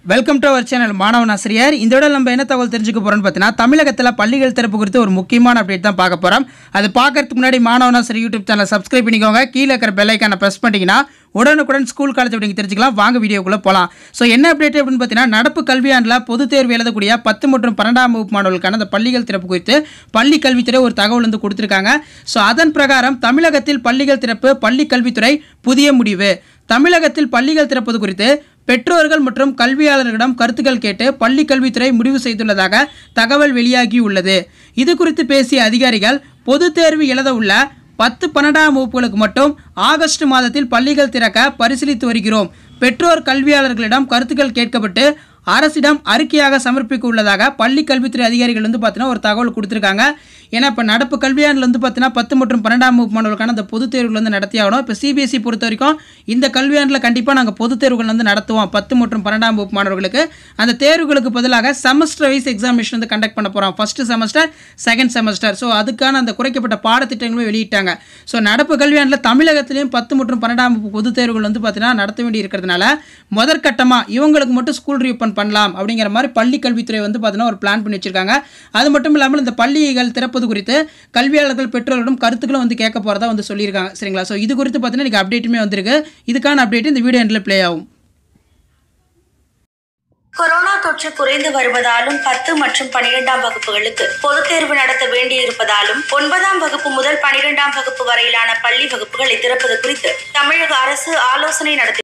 Welcome to our channel மாணவன் ஆசிரியர். இந்த விட நம்ம என்ன தகவல் தெரிஞ்சுக்க போகிறோம்னு பார்த்தீங்கன்னா, தமிழகத்தில் பள்ளிகள் திறப்பு குறித்து ஒரு முக்கியமான அப்டேட் தான் பார்க்க போகிறோம். அது பார்க்கறதுக்கு முன்னாடி மாணவன் ஆசிரியர் யூடியூப் சேனல் சப்ஸ்கிரைப் பண்ணிக்கோங்க. கீழே இருக்கிற பெல் ஐக்கானை ப்ரெஸ் பண்ணிட்டீங்கன்னா உடனுக்குடன் ஸ்கூல் காலேஜ் அப்படிங்க தெரிஞ்சுக்கலாம். வாங்க வீடியோக்குள்ளே போகலாம். ஸோ என்ன அப்டேட் அப்படின்னு பார்த்தீங்கன்னா, நடப்பு கல்வியாண்டில் பொதுத் தேர்வு எழுதக்கூடிய 10 மற்றும் 12ஆம் வகுப்பு மாணவர்களுக்கான அந்த பள்ளிகள் திறப்பு குறித்து பள்ளி கல்வித்துறை ஒரு தகவல் வந்து கொடுத்துருக்காங்க. ஸோ அதன் பிரகாரம் தமிழகத்தில் பள்ளிகள் திறப்பு பள்ளி கல்வித்துறை புதிய முடிவு. தமிழகத்தில் பள்ளிகள் திறப்பது குறித்து பெற்றோர்கள் மற்றும் கல்வியாளர்களிடம் கருத்துக்கள் கேட்டு பள்ளி கல்வித்துறை முடிவு செய்துள்ளதாக தகவல் வெளியாகியுள்ளது. இது குறித்து பேசிய அதிகாரிகள், பொது தேர்வு எழுத உள்ள 10, 12ஆம் வகுப்புகளுக்கு மட்டும் ஆகஸ்ட் மாதத்தில் பள்ளிகள் திறக்க பரிசீலித்து வருகிறோம். பெற்றோர் கல்வியாளர்களிடம் கருத்துக்கள் கேட்கப்பட்டு அரசிடம் அறிக்கையாக சமர்ப்பிக்க உள்ளதாக பள்ளி கல்வித்துறை அதிகாரிகள் வந்து பார்த்தீங்கன்னா ஒரு தகவல் கொடுத்துருக்காங்க. ஏன்னா இப்போ நடப்பு கல்வியாண்டில் வந்து பார்த்தீங்கன்னா 10 மற்றும் 12ஆம் வகுப்பு மாணவர்களுக்கான அந்த பொதுத் தேர்வுகள் வந்து நடத்தியாகணும். இப்போ சிபிஎஸ்சி பொறுத்த வரைக்கும் இந்த கல்வியாண்டில் கண்டிப்பாக நாங்கள் பொதுத் தேர்வுகள் வந்து நடத்துவோம். 10 மற்றும் 12ஆம் வகுப்பு மாணவர்களுக்கு அந்த தேர்வுகளுக்கு பதிலாக செமஸ்டர் வைஸ் எக்ஸாமினேஷன் வந்து கண்டக்ட் பண்ண போகிறோம். First semester, second semester. So அதுக்கான அந்த குறைக்கப்பட்ட பாடத்திட்டங்களும் வெளியிட்டாங்க. ஸோ நடப்பு கல்வியாண்டில் தமிழகத்திலையும் 10 மற்றும் 12ஆம் வகுப்பு பொதுத் தேர்வுகள் வந்து பார்த்தீங்கன்னா நடத்த வேண்டி இருக்கிறதுனால முதற்கட்டமாக இவங்களுக்கு மட்டும் ஸ்கூல் ரீஓப்பன் பண்ணலாம் அப்படிங்கிற மாதிரி பள்ளி கல்வித்துறை வந்து பார்த்தீங்கன்னா ஒரு பிளான் பண்ணி வச்சிருக்காங்க. அது மட்டும் இல்லாமல் இந்த பள்ளிகள் திறப்பது குறித்து கல்வியாளர்கள் பெற்றோர்களிடம் கருத்துக்களும் வந்து கேட்க போறதா வந்து சொல்லியிருக்காங்க. சரிங்களா? ஸோ இது குறித்து பார்த்தீங்கன்னா இன்னைக்கு அப்டேட்டுமே வந்திருக்கு. இதுக்கான அப்டேட் இந்த வீடியோ எண்டில் ப்ளே ஆகும். கொரோனா தொற்று குறைந்து வருவதாலும் 10 மற்றும் 12ஆம் வகுப்புகளுக்கு பொதுத் தேர்வு நடத்த வேண்டியிருப்பதாலும் 9ஆம் வகுப்பு முதல் 12ஆம் வகுப்பு வரையிலான பள்ளி வகுப்புகளை திறப்பது குறித்து தமிழக அரசு ஆலோசனை நடத்தி